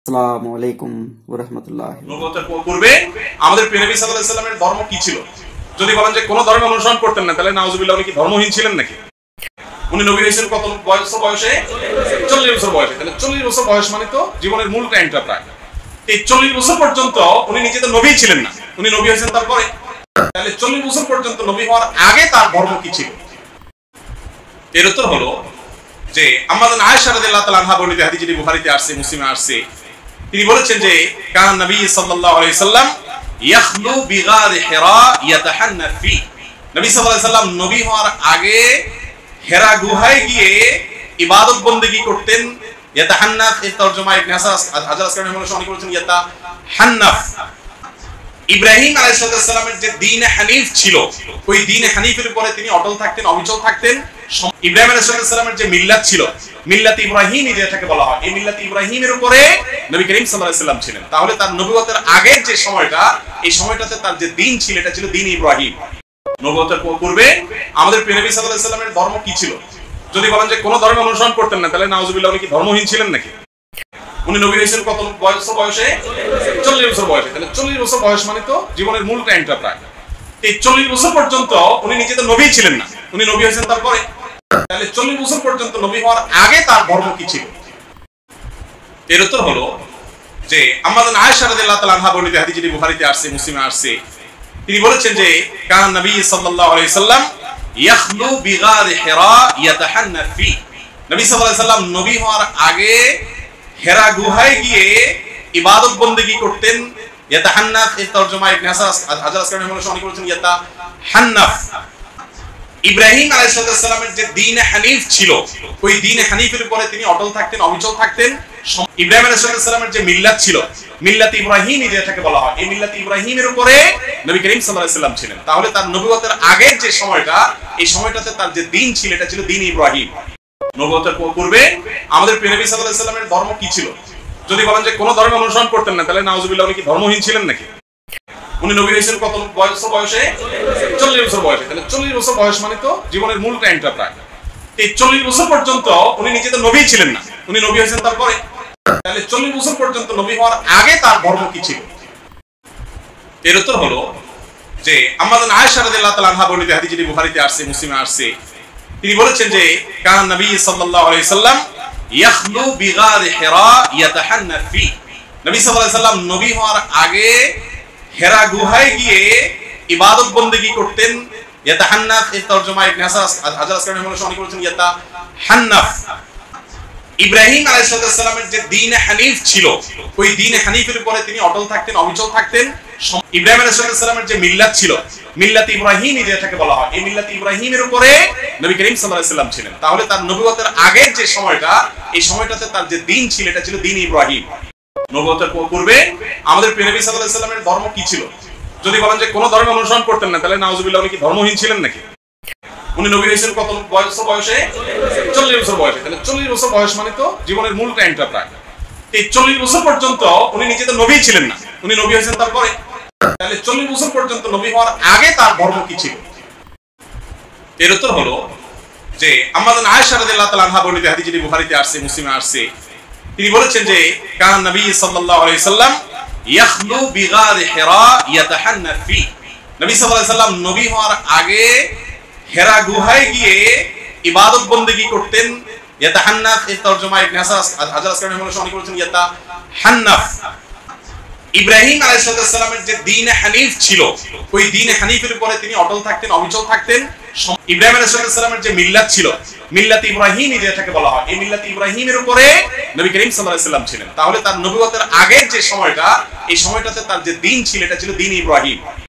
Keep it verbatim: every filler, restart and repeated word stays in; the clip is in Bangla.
আসসালামু আলাইকুম ওয়া রাহমাতুল্লাহ। নবুয়তের পূর্বে আমাদের প্রিয় নবী সাল্লাল্লাহু আলাইহি সাল্লামের ধর্ম কি ছিল? যদি বলেন যে কোন ধর্ম অনুসরণ করতেন না, তাহলে নাউজুবিল্লাহ উনি কি ধর্মহীন ছিলেন নাকি? উনি নবী হয়েছেন কত বয়স? বয়সে চল্লিশ বছর বয়সে। তাহলে চল্লিশ বছর বয়স মানে তো জীবনের মূল টাইমটা প্রায়। এই চল্লিশ বছর পর্যন্ত উনি নিজে তো নবী ছিলেন না, উনি নবী হয়েছেন তারপরে। তাহলে চল্লিশ বছর পর্যন্ত নবী হওয়ার আগে তার ধর্ম কি ছিল? এর উত্তর হলো যে আমাদের আয়েশা রাদিয়াল্লাহু তাআলা আনহা বর্ণিত হাদিস, যেটি বুখারীতে আসছে, মুসলিমে আসছে, তিনি বলেছেন যে কান নবী সাল্লাল্লাহু আলাইহি সাল্লাম ইয়াখলু বিগার হিরা ইয়াতাহান্নাফ ফি। নবী সাল্লাল্লাহু আলাইহি সাল্লাম নবী হওয়ার আগে হিরা গুহায় গিয়ে ইবাদত বন্দেগী করতেন। ইয়াতাহান্নাফ এর তরজমা ইবনে হাজার হাজার আসকারী রাহিমাহুল্লাহ অনেকে বলেছেন ইয়াতাহান্নাফ। ইব্রাহিম আলাইহিস সালামের যে দ্বীন হানিফ ছিল, ওই দ্বীন হানিফের উপরে তিনি অটল থাকতেন, অবিচল থাকতেন। ইব্রাহিম আলাইহিস সালামের যে মিল্লাত ছিল, মিল্লাত ইব্রাহিমী যেটাকে বলা হয়, এই মিল্লাত ইব্রাহিমের উপরে নবী করিম সাল্লাল্লাহু আলাইহি সাল্লাম ছিলেন। তাহলে তার নবুয়তের আগের যে সময়টা, এই সময়টাতে তার যে দ্বীন ছিল, এটা ছিল দ্বীন ইব্রাহিম। নবুয়তের পূর্বে আমাদের প্রিয় নবী সাল্লাল্লাহু আলাইহি সাল্লামের ধর্ম কি ছিল? যদি বলেন যে কোন ধর্ম অনুসরণ করতেন না, তাহলে নাউজুবিল্লাহ উনি কি ধর্মহীন ছিলেন নাকি? উনি নবী হয়েছেন কত বয়স? বয়সে চল্লিশ বছর বয়সে। তাহলে চল্লিশ বছর বয়স মানে তো জীবনের মূল টাইমটা প্রায়। এই চল্লিশ বছর পর্যন্ত উনি নিজে তো নবী ছিলেন না, উনি নবী হয়েছেন তারপরে। তাহলে চল্লিশ বছর পর্যন্ত নবী হওয়ার আগে তার ধর্ম কি ছিল? এর উত্তর হলো যে আমাদের আয়েশা রাদিয়াল্লাহু তাআলা আনহা বর্ণিত হাদিস, যেটি বুখারীতে আসছে, মুসলিমে আসছে, তিনি বলেছেন যে কান নবী সাল্লাল্লাহু আলাইহি সাল্লাম ইয়াখলু বিগার হিরা ইয়াতাহান্নাফ ফি। নবী সাল্লাল্লাহু আলাইহি সাল্লাম নবী হওয়ার আগে হিরা গুহায় গিয়ে ইবাদত বন্দেগী করতেন। ইয়াতাহান্নাফ এর তরজমা ইবনে হাজার হাজার আসকারী রাহিমাহুল্লাহ অনেকে বলেছেন ইয়াতাহান্নাফ। ইব্রাহিম আলাইহিস সালামের যে দ্বীন হানিফ ছিল, ওই দ্বীন হানিফের উপরে তিনি অটল থাকতেন, অবিচল থাকতেন। ইব্রাহিম আলাইহিস সালামের যে মিল্লাত ছিল, মিল্লাত ইব্রাহিমী যেটাকে বলা হয়, এই মিল্লাত ইব্রাহিমের উপরে নবী করিম সাল্লাল্লাহু আলাইহি সাল্লাম ছিলেন। তাহলে তার নবুয়তের আগের যে সময়টা, এই সময়টাতে তার যে দ্বীন ছিল, এটা ছিল দ্বীন ইব্রাহিম। নবুয়তের পূর্বে আমাদের প্রিয় নবী সাল্লাল্লাহু আলাইহি সাল্লামের ধর্ম কি ছিল? যদি বলেন যে কোন ধর্ম অনুসরণ করতেন না, তাহলে নাউজুবিল্লাহ উনি কি ধর্মহীন ছিলেন নাকি? উনি নবী হয়েছেন কত বয়স? বয়সে চল্লিশ বছর বয়সে। তাহলে চল্লিশ বছর বয়স মানে তো জীবনের মূল টাইমটা প্রায়। এই চল্লিশ বছর পর্যন্ত উনি নিজে তো নবী ছিলেন না, উনি নবী হয়েছেন তারপরে। তাহলে চল্লিশ বছর পর্যন্ত নবী হওয়ার আগে তার ধর্ম কি ছিল? এর উত্তর হলো যে আমাদের আয়েশা রাদিয়াল্লাহু তাআলা আনহা বর্ণিত হাদিস, যেটি বুখারীতে আসছে, মুসলিমে আসছে, তিনি বলেছেন যে কান নবী সাল্লাল্লাহু আলাইহি সাল্লাম ইয়াখলু বিগার হিরা ইয়াতাহান্নাফ ফি। নবী সাল্লাল্লাহু আলাইহি সাল্লাম নবী হওয়ার আগে হিরা গুহায় গিয়ে ইবাদত বন্দেগী করতেন। ইয়াতাহান্নাফ এর তরজমা ইবনে হাজার হাজার আসকারী রাহিমাহুল্লাহ অনেকে বলেছেন ইয়াতাহান্নাফ। ইব্রাহিম আলাইহিস সালামের যে দ্বীন হানিফ ছিল, ওই দ্বীন হানিফের উপরে তিনি অটল থাকতেন, অবিচল থাকতেন। ইব্রাহিম আলাইহিস সালামের যে মিল্লাত ছিল, মিল্লাত ইব্রাহিমী যেটাকে বলা হয়, এই মিল্লাত ইব্রাহিমের উপরে নবী করিম সাল্লাল্লাহু আলাইহি সাল্লাম ছিলেন। তাহলে তার নবুয়তের আগের যে সময়টা, এই সময়টাতে তার যে দ্বীন ছিল, এটা ছিল দ্বীন ইব্রাহিম। নবুয়তের পূর্বে আমাদের প্রিয় নবী সাল্লাল্লাহু আলাইহি সাল্লামের ধর্ম কি ছিল? যদি বলেন যে কোন ধর্ম অনুসরণ করতেন না, তাহলে নাউজুবিল্লাহ উনি কি ধর্মহীন ছিলেন নাকি? উনি নবী হয়েছেন কত বয়স? বয়সে চল্লিশ বছর বয়সে। তাহলে চল্লিশ বছর বয়স মানে তো জীবনের মূল টাইমটা প্রায়। এই চল্লিশ বছর পর্যন্ত উনি নিজে তো নবী ছিলেন না, উনি নবী হয়েছেন তারপরে। তাহলে চল্লিশ বছর পর্যন্ত নবী হওয়ার আগে তার ধর্ম কি ছিল? এর উত্তর হলো যে আমাদের আয়েশা রাদিয়াল্লাহু তাআলা আনহা বর্ণিত হাদিস, যেটি বুখারীতে আসছে, মুসলিমে আসছে, তিনি বলেছেন যে কান নবী সাল্লাল্লাহু আলাইহি সাল্লাম ইয়াখলু বিগার হিরা ইয়াতাহান্নাফ ফি। নবী সাল্লাল্লাহু আলাইহি সাল্লাম নবী হওয়ার আগে হিরা গুহায় গিয়ে ইবাদত বন্দেগী করতেন। ইয়াতাহান্নাফ এর তরজমা ইবনে হাজার হাজার আসকারী রাহিমাহুল্লাহ অনেকে বলেছেন ইয়াতাহান্নাফ। ইব্রাহিম আলাইহিস সালামের যে দ্বীন হানিফ ছিল, ওই দ্বীন হানিফের উপরে তিনি অটল থাকতেন, অবিচল থাকতেন। ইব্রাহিম আলাইহিস সালামের যে মিল্লাত ছিল, মিল্লাত ইব্রাহিমী যেটাকে বলা হয়, এই মিল্লাত ইব্রাহিমের উপরে নবী করিম সাল্লাল্লাহু আলাইহি সাল্লাম ছিলেন। তাহলে তার নবুয়তের আগের যে সময়টা, এই সময়টাতে তার যে দ্বীন ছিল, এটা ছিল দ্বীন ইব্রাহিম।